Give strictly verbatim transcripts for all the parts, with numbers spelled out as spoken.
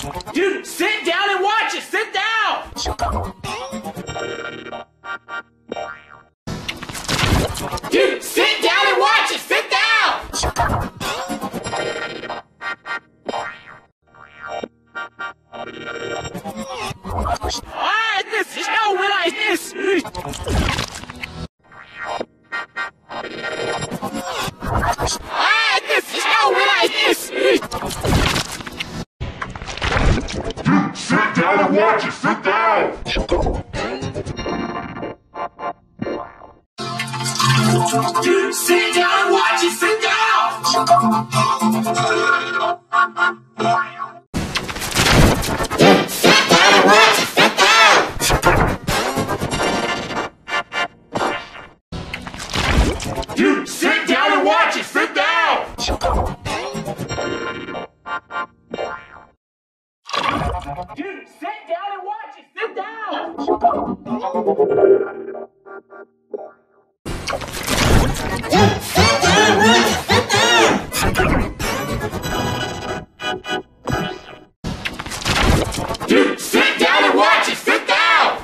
Dude, sit down and watch it! Sit down! Dude, sit down and watch it! Sit down! Ah, this is how when I this. Ah, this is how when I this. Dude, sit down and watch it! Sit down! Dude, sit down and watch it! Sit down! Dude, sit down and watch it! Sit down! Dude, sit down and watch it! Sit down! Dude, sit down and watch it! Sit down! Dude, sit down and watch it! Sit down! Dude, sit down and watch it! Sit down!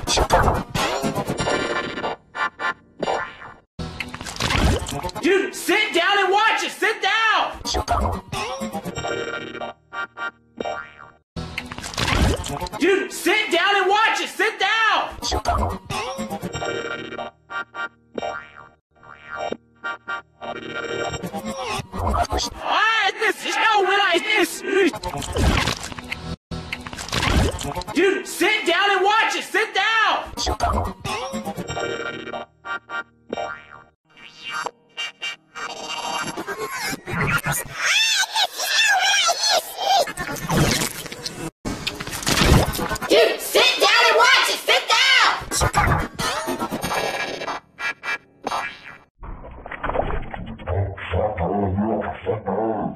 Dude, sit down and watch it! Sit down! Dude, sit down and watch it! Sit down! Ah, this is how when I this. Dude, sit down and watch it! Sit down! Dude, sit down and watch it! Sit down!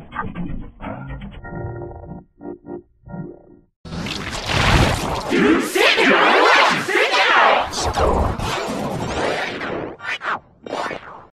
Dude,